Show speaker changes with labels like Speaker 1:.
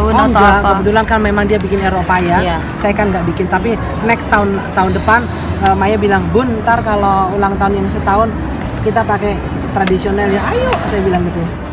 Speaker 1: tahun
Speaker 2: Oh
Speaker 1: atau
Speaker 2: enggak,
Speaker 1: apa?
Speaker 2: kebetulan kan memang dia bikin Eropa ya.
Speaker 1: Iya.
Speaker 2: Saya kan nggak bikin, tapi next tahun depan Maya bilang, Bun, ntar kalau ulang tahun yang setahun kita pakai tradisional ya, ayo, saya bilang gitu.